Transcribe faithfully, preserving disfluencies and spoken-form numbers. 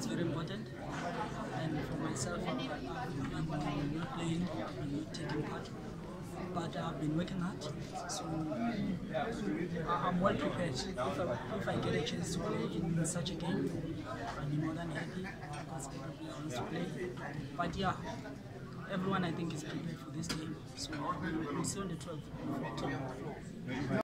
very important. And for myself, I've been not playing, I've been not taking part, but I've been working hard. So I'm well prepared. If I, if I get a chance to play in such a game, I'll be more than happy because every player wants to play. But yeah, everyone I think is prepared for this game. So we'll see on the twelfth of October.